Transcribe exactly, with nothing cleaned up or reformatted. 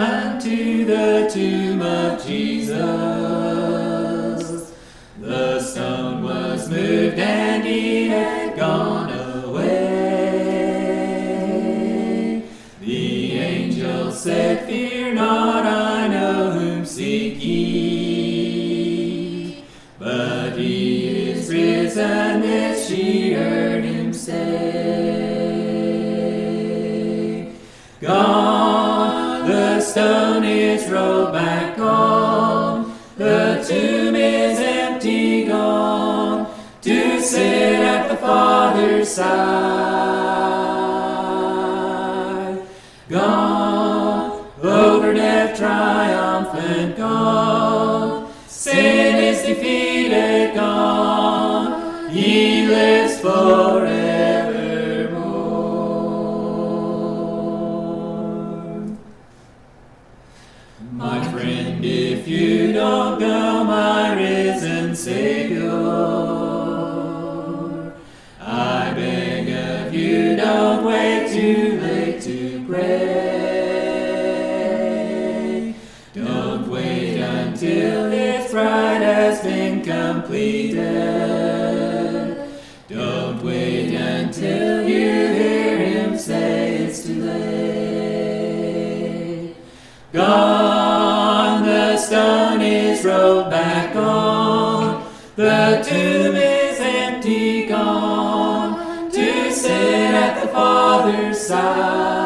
unto the tomb of Jesus. The stone was moved and he had gone away. The angel said, Fear not, I know whom seek ye. But he is risen, this she heard him say. Gone, the stone is rolled back gone, the tomb is empty gone, to sit at the Father's side. Gone, over death triumphant gone, sin is defeated gone, he lives forevermore. My friend, if you don't know my risen Savior, I beg of you, don't wait too late to pray. Don't wait until its bride has been completed. Don't wait until you hear him say it's too late. Gone, the stone is rolled back on, the tomb is empty gone, to sit at the Father's side.